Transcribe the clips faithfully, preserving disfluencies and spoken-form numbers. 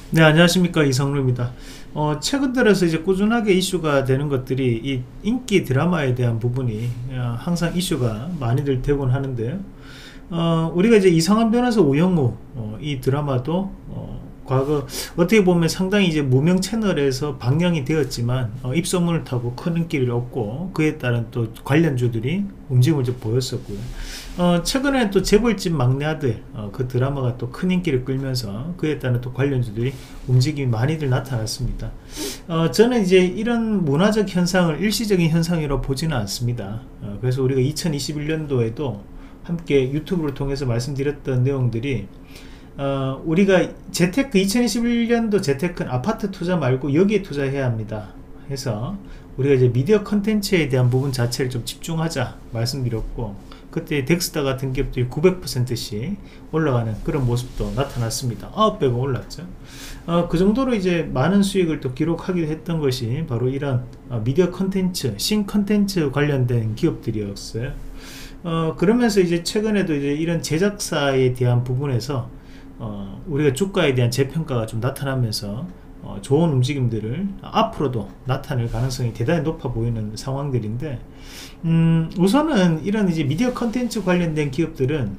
네, 안녕하십니까, 이성루입니다. 어, 최근 들어서 이제 꾸준하게 이슈가 되는 것들이 이 인기 드라마에 대한 부분이 어, 항상 이슈가 많이들 되곤 하는데요. 어, 우리가 이제 이상한 변호사 오영우 어, 이 드라마도 어, 과거 어떻게 보면 상당히 이제 무명 채널에서 방영이 되었지만 어, 입소문을 타고 큰 인기를 얻고 그에 따른 또 관련주들이 움직임을 좀 보였었고요. 어, 최근에 또 재벌집 막내 아들 어, 그 드라마가 또 큰 인기를 끌면서 그에 따른 또 관련주들이 움직임이 많이들 나타났습니다. 어, 저는 이제 이런 문화적 현상을 일시적인 현상이라고 보지는 않습니다. 어, 그래서 우리가 이천이십일 년도에도 함께 유튜브를 통해서 말씀드렸던 내용들이 어, 우리가 재테크 이천이십일 년도 재테크는 아파트 투자 말고 여기에 투자해야 합니다 해서 우리가 이제 미디어 컨텐츠에 대한 부분 자체를 좀 집중하자 말씀드렸고, 그때 덱스터 같은 기업들이 구백 퍼센트씩 올라가는 그런 모습도 나타났습니다. 아홉 배가 올랐죠. 어, 그 정도로 이제 많은 수익을 또 기록하기도 했던 것이 바로 이런 어, 미디어 컨텐츠, 신 컨텐츠 관련된 기업들이었어요. 어, 그러면서 이제 최근에도 이제 이런 제작사에 대한 부분에서 어, 우리가 주가에 대한 재평가가 좀 나타나면서 어, 좋은 움직임들을 앞으로도 나타낼 가능성이 대단히 높아 보이는 상황들인데, 음, 우선은 이런 이제 미디어 컨텐츠 관련된 기업들은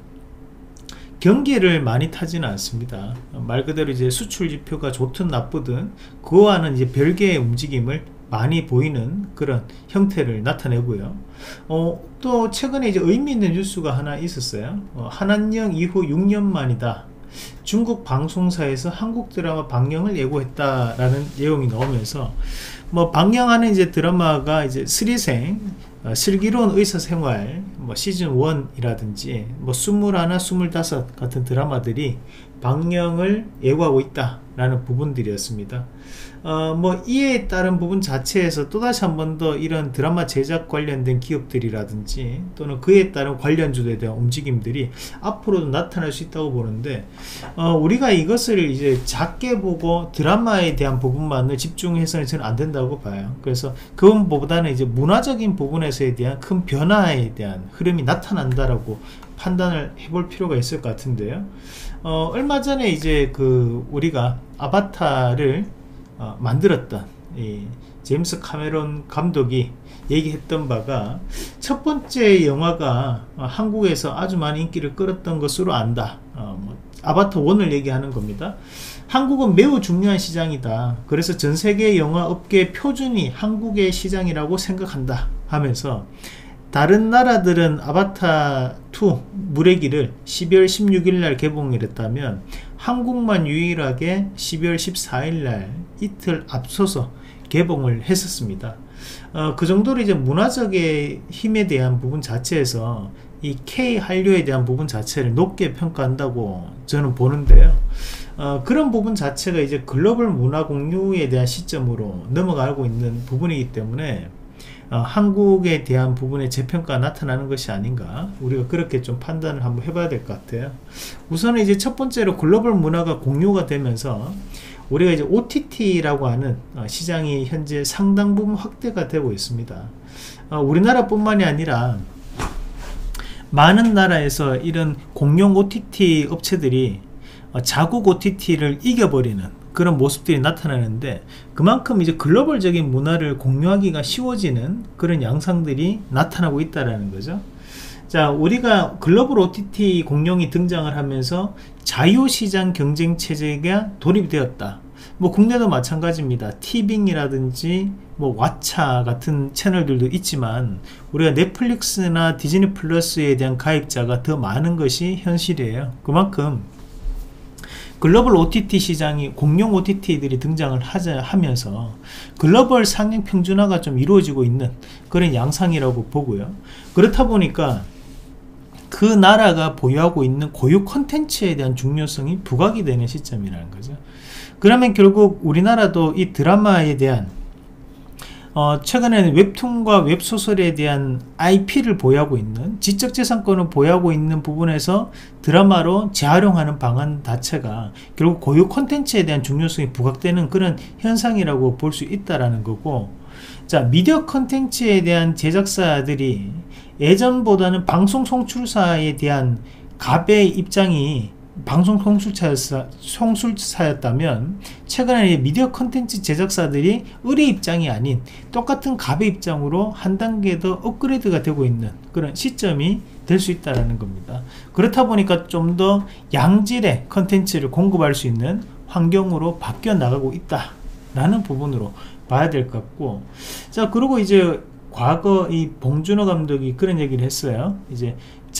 경기를 많이 타지는 않습니다. 말 그대로 이제 수출 지표가 좋든 나쁘든 그거와는 이제 별개의 움직임을 많이 보이는 그런 형태를 나타내고요. 어, 또 최근에 이제 의미 있는 뉴스가 하나 있었어요. 어, 한한령 이후 육 년 만이다. 중국 방송사에서 한국 드라마 방영을 예고했다라는 내용이 나오면서 뭐 방영하는 이제 드라마가 이제 스리생 어, 슬기로운 의사생활 뭐 시즌 일이라든지 뭐 스물하나 스물다섯 같은 드라마들이 방영을 예고하고 있다라는 부분들이었습니다. 어, 뭐 이에 따른 부분 자체에서 또다시 한 번 더 이런 드라마 제작 관련된 기업들이라든지 또는 그에 따른 관련주에 대한 움직임들이 앞으로도 나타날 수 있다고 보는데, 어, 우리가 이것을 이제 작게 보고 드라마에 대한 부분만을 집중해서는 저는 안 된다고 봐요. 그래서 그것보다는 이제 문화적인 부분에서에 대한 큰 변화에 대한 흐름이 나타난다라고 판단을 해볼 필요가 있을 것 같은데요. 어, 얼마 전에 이제 그 우리가 아바타를 어, 만들었던 이 제임스 카메론 감독이 얘기했던 바가, 첫 번째 영화가 어, 한국에서 아주 많은 인기를 끌었던 것으로 안다. 어, 뭐, 아바타 일을 얘기하는 겁니다. 한국은 매우 중요한 시장이다. 그래서 전세계 영화 업계 표준이 한국의 시장이라고 생각한다 하면서, 다른 나라들은 아바타 이 물의 길을 십이월 십육일날 개봉을 했다면 한국만 유일하게 십이월 십사일날 이틀 앞서서 개봉을 했었습니다. 어, 그 정도로 이제 문화적인 힘에 대한 부분 자체에서 이 K 한류에 대한 부분 자체를 높게 평가한다고 저는 보는데요. 어, 그런 부분 자체가 이제 글로벌 문화 공유에 대한 시점으로 넘어가고 있는 부분이기 때문에 어, 한국에 대한 부분의 재평가가 나타나는 것이 아닌가, 우리가 그렇게 좀 판단을 한번 해봐야 될 것 같아요. 우선은 이제 첫 번째로 글로벌 문화가 공유가 되면서 우리가 이제 오티티라고 하는 어, 시장이 현재 상당 부분 확대가 되고 있습니다. 어, 우리나라 뿐만이 아니라 많은 나라에서 이런 공용 오티티 업체들이 어, 자국 오티티를 이겨버리는 그런 모습들이 나타나는데, 그만큼 이제 글로벌적인 문화를 공유하기가 쉬워지는 그런 양상들이 나타나고 있다라는 거죠. 자, 우리가 글로벌 오티티 공룡이 등장을 하면서 자유시장 경쟁 체제가 도입이 되었다. 뭐 국내도 마찬가지입니다. 티빙이라든지 뭐 왓챠 같은 채널들도 있지만 우리가 넷플릭스나 디즈니 플러스에 대한 가입자가 더 많은 것이 현실이에요. 그만큼 글로벌 오티티 시장이 공룡 오티티들이 등장을 하자 하면서 글로벌 상행 평준화가 좀 이루어지고 있는 그런 양상이라고 보고요. 그렇다 보니까 그 나라가 보유하고 있는 고유 콘텐츠에 대한 중요성이 부각이 되는 시점이라는 거죠. 그러면 결국 우리나라도 이 드라마에 대한 어, 최근에는 웹툰과 웹소설에 대한 아이피를 보유하고 있는, 지적재산권을 보유하고 있는 부분에서 드라마로 재활용하는 방안 자체가 결국 고유 콘텐츠에 대한 중요성이 부각되는 그런 현상이라고 볼 수 있다라는 거고, 자, 미디어 콘텐츠에 대한 제작사들이 예전보다는 방송 송출사에 대한 갑의 입장이 방송 송출차였, 송출사였다면 최근에 미디어 컨텐츠 제작사들이 을의 입장이 아닌 똑같은 갑의 입장으로 한 단계 더 업그레이드가 되고 있는 그런 시점이 될 수 있다는 겁니다. 그렇다 보니까 좀 더 양질의 컨텐츠를 공급할 수 있는 환경으로 바뀌어 나가고 있다 라는 부분으로 봐야 될 것 같고, 자 그리고 이제 과거 이 봉준호 감독이 그런 얘기를 했어요. 이제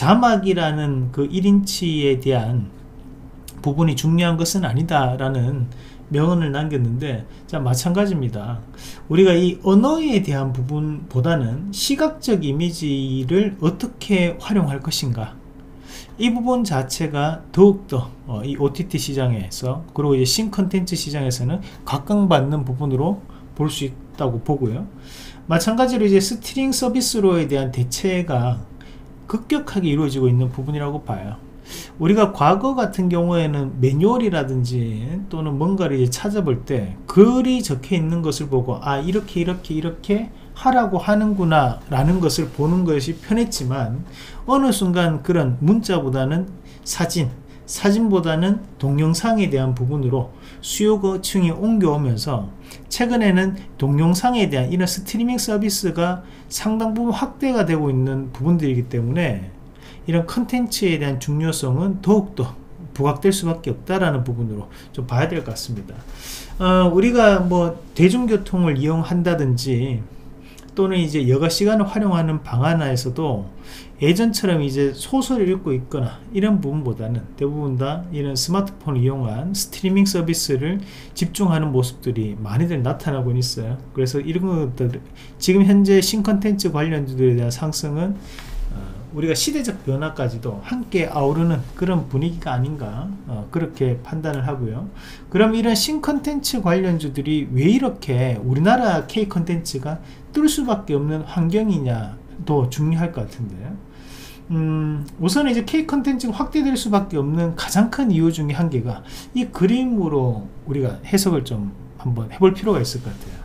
자막이라는 그 일 인치에 대한 부분이 중요한 것은 아니다 라는 명언을 남겼는데, 자 마찬가지입니다. 우리가 이 언어에 대한 부분보다는 시각적 이미지를 어떻게 활용할 것인가, 이 부분 자체가 더욱더 어, 이 오티티 시장에서, 그리고 이제 신컨텐츠 시장에서는 각광받는 부분으로 볼 수 있다고 보고요. 마찬가지로 이제 스트리밍 서비스로에 대한 대체가 급격하게 이루어지고 있는 부분이라고 봐요. 우리가 과거 같은 경우에는 매뉴얼이라든지 또는 뭔가를 이제 찾아볼 때 글이 적혀 있는 것을 보고 아 이렇게 이렇게 이렇게 하라고 하는구나 라는 것을 보는 것이 편했지만, 어느 순간 그런 문자보다는 사진, 사진보다는 동영상에 대한 부분으로 수요층이 옮겨오면서 최근에는 동영상에 대한 이런 스트리밍 서비스가 상당 부분 확대가 되고 있는 부분들이기 때문에 이런 컨텐츠에 대한 중요성은 더욱더 부각될 수밖에 없다라는 부분으로 좀 봐야 될 것 같습니다. 어, 우리가 뭐 대중교통을 이용한다든지 또는 이제 여가 시간을 활용하는 방안에서도 예전처럼 이제 소설을 읽고 있거나 이런 부분보다는 대부분 다 이런 스마트폰을 이용한 스트리밍 서비스를 집중하는 모습들이 많이들 나타나고 있어요. 그래서 이런 것들, 지금 현재 신컨텐츠 관련주들에 대한 상승은 어, 우리가 시대적 변화까지도 함께 아우르는 그런 분위기가 아닌가, 어, 그렇게 판단을 하고요. 그럼 이런 신컨텐츠 관련주들이 왜 이렇게 우리나라 K 컨텐츠가 뜰 수밖에 없는 환경이냐도 중요할 것 같은데요. 음, 우선 이제 K 컨텐츠가 확대될 수밖에 없는 가장 큰 이유 중에 한 개가 이 그림으로 우리가 해석을 좀 한번 해볼 필요가 있을 것 같아요.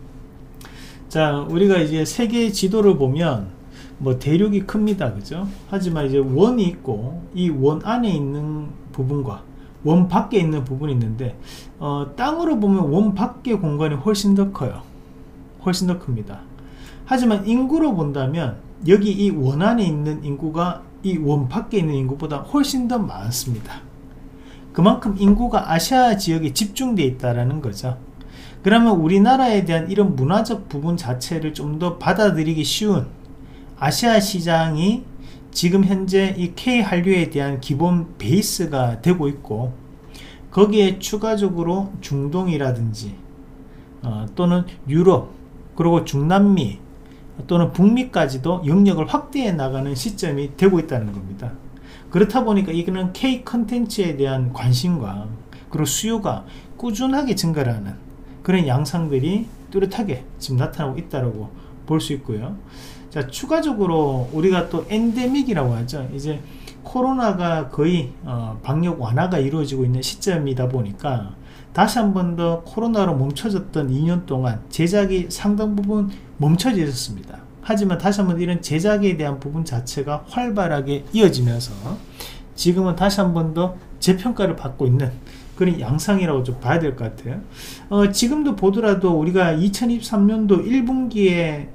자, 우리가 이제 세계 지도를 보면 뭐 대륙이 큽니다, 그죠? 하지만 이제 원이 있고 이 원 안에 있는 부분과 원 밖에 있는 부분이 있는데, 어, 땅으로 보면 원 밖의 공간이 훨씬 더 커요. 훨씬 더 큽니다. 하지만 인구로 본다면 여기 이 원 안에 있는 인구가 이 원 밖에 있는 인구보다 훨씬 더 많습니다. 그만큼 인구가 아시아 지역에 집중되어 있다는 거죠. 그러면 우리나라에 대한 이런 문화적 부분 자체를 좀 더 받아들이기 쉬운 아시아 시장이 지금 현재 이 K 한류에 대한 기본 베이스가 되고 있고, 거기에 추가적으로 중동이라든지 어, 또는 유럽, 그리고 중남미 또는 북미까지도 영역을 확대해 나가는 시점이 되고 있다는 겁니다. 그렇다 보니까 이거는 K 컨텐츠에 대한 관심과 그리고 수요가 꾸준하게 증가를 하는 그런 양상들이 뚜렷하게 지금 나타나고 있다고 볼 수 있고요. 자, 추가적으로 우리가 또 엔데믹이라고 하죠. 이제 코로나가 거의 어, 방역 완화가 이루어지고 있는 시점이다 보니까 다시 한 번 더 코로나로 멈춰졌던 이 년 동안 제작이 상당 부분 멈춰져 있었습니다. 하지만 다시 한번 이런 제작에 대한 부분 자체가 활발하게 이어지면서 지금은 다시 한 번 더 재평가를 받고 있는 그런 양상이라고 좀 봐야 될 것 같아요. 어, 지금도 보더라도 우리가 이천이십삼 년도 일 분기에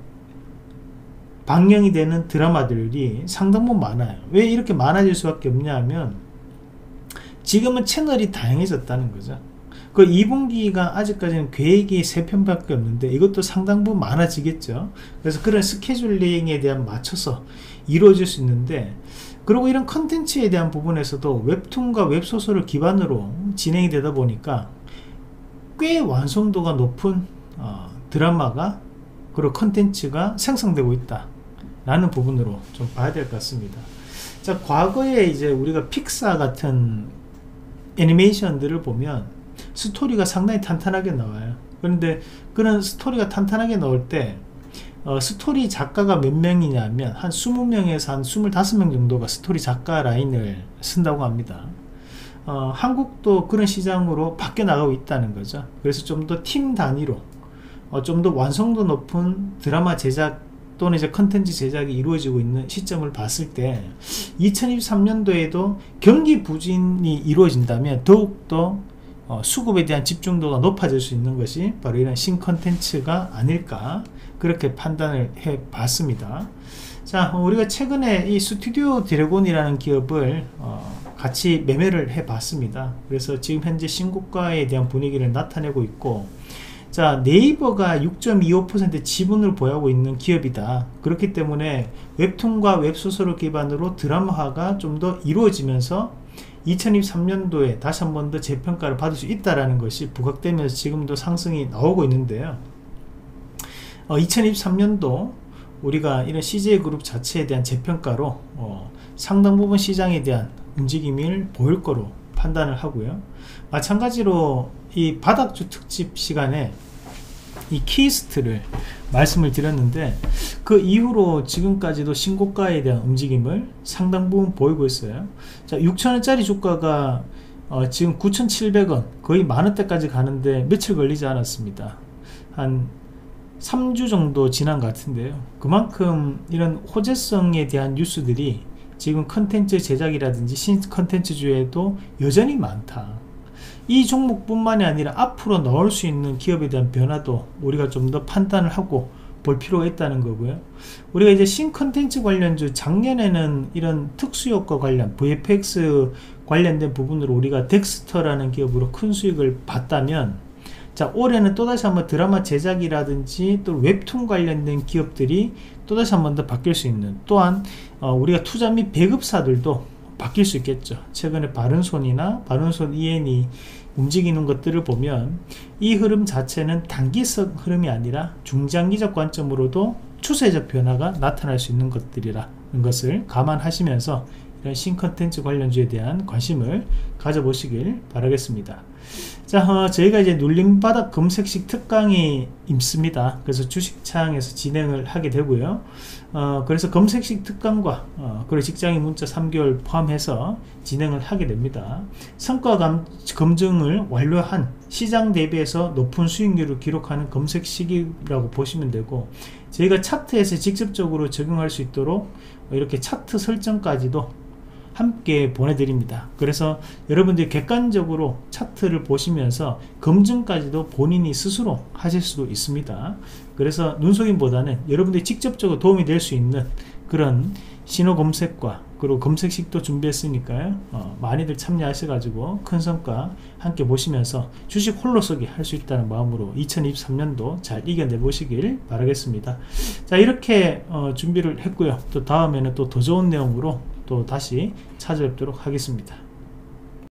방영이 되는 드라마들이 상당 부분 많아요. 왜 이렇게 많아질 수밖에 없냐 하면 지금은 채널이 다양해졌다는 거죠. 그 이 분기가 아직까지는 계획이 세 편밖에 없는데 이것도 상당 부분 많아지겠죠. 그래서 그런 스케줄링에 대한 맞춰서 이루어질 수 있는데, 그리고 이런 컨텐츠에 대한 부분에서도 웹툰과 웹소설을 기반으로 진행이 되다 보니까 꽤 완성도가 높은 어, 드라마가 그리고 컨텐츠가 생성되고 있다 라는 부분으로 좀 봐야 될 것 같습니다. 자, 과거에 이제 우리가 픽사 같은 애니메이션들을 보면 스토리가 상당히 탄탄하게 나와요. 그런데 그런 스토리가 탄탄하게 나올 때 어, 스토리 작가가 몇 명이냐면 한 이십 명에서 한 이십오 명 정도가 스토리 작가 라인을 쓴다고 합니다. 어, 한국도 그런 시장으로 바뀌어 나가고 있다는 거죠. 그래서 좀 더 팀 단위로 어, 좀 더 완성도 높은 드라마 제작 또는 이제 컨텐츠 제작이 이루어지고 있는 시점을 봤을 때 이천이십삼 년도에도 경기 부진이 이루어진다면 더욱더 어, 수급에 대한 집중도가 높아질 수 있는 것이 바로 이런 신컨텐츠가 아닐까 그렇게 판단을 해 봤습니다. 자, 우리가 최근에 이 스튜디오 드래곤이라는 기업을 어, 같이 매매를 해 봤습니다. 그래서 지금 현재 신고가에 대한 분위기를 나타내고 있고, 자, 네이버가 육 점 이오 퍼센트 지분을 보유하고 있는 기업이다. 그렇기 때문에 웹툰과 웹소설을 기반으로 드라마화가 좀 더 이루어지면서 이천이십삼 년도에 다시 한 번 더 재평가를 받을 수 있다는 것이 부각되면서 지금도 상승이 나오고 있는데요. 어, 이천이십삼 년도 우리가 이런 씨제이 그룹 자체에 대한 재평가로 어, 상당 부분 시장에 대한 움직임을 보일 거로 판단을 하고요. 마찬가지로 이 바닥주 특집 시간에 이 키스트를 말씀을 드렸는데 그 이후로 지금까지도 신고가에 대한 움직임을 상당 부분 보이고 있어요. 자, 육천 원짜리 주가가 어, 지금 구천칠백 원 거의 만원대까지 가는데 며칠 걸리지 않았습니다. 한 삼 주 정도 지난 것 같은데요. 그만큼 이런 호재성에 대한 뉴스들이 지금 컨텐츠 제작이라든지 신 컨텐츠주에도 여전히 많다. 이 종목뿐만이 아니라 앞으로 나올 수 있는 기업에 대한 변화도 우리가 좀 더 판단을 하고 볼 필요가 있다는 거고요. 우리가 이제 신컨텐츠 관련주 작년에는 이런 특수효과 관련 브이에프엑스 관련된 부분으로 우리가 덱스터라는 기업으로 큰 수익을 봤다면, 자, 올해는 또다시 한번 드라마 제작이라든지 또 웹툰 관련된 기업들이 또다시 한번 더 바뀔 수 있는, 또한 어, 우리가 투자 및 배급사들도 바뀔 수 있겠죠. 최근에 바른손이나 바른손 이엔이 움직이는 것들을 보면 이 흐름 자체는 단기성 흐름이 아니라 중장기적 관점으로도 추세적 변화가 나타날 수 있는 것들이라는 것을 감안하시면서 이런 신컨텐츠 관련주에 대한 관심을 가져보시길 바라겠습니다. 자, 어, 저희가 이제 눌림바닥 검색식 특강이 있습니다. 그래서 주식창에서 진행을 하게 되고요. 어, 그래서 검색식 특강과 어, 그리고 직장인 문자 삼 개월 포함해서 진행을 하게 됩니다. 성과 감, 검증을 완료한 시장 대비해서 높은 수익률을 기록하는 검색식이라고 보시면 되고, 저희가 차트에서 직접적으로 적용할 수 있도록 이렇게 차트 설정까지도 함께 보내드립니다. 그래서 여러분들이 객관적으로 차트를 보시면서 검증까지도 본인이 스스로 하실 수도 있습니다. 그래서 눈속임보다는 여러분들이 직접적으로 도움이 될 수 있는 그런 신호 검색과 그리고 검색식도 준비했으니까요. 어, 많이들 참여하셔가지고 큰 성과 함께 보시면서 주식 홀로 쏘기 할 수 있다는 마음으로 이천이십삼 년도 잘 이겨내 보시길 바라겠습니다. 자, 이렇게 어, 준비를 했고요. 또 다음에는 또 더 좋은 내용으로 또 다시 찾아뵙도록 하겠습니다.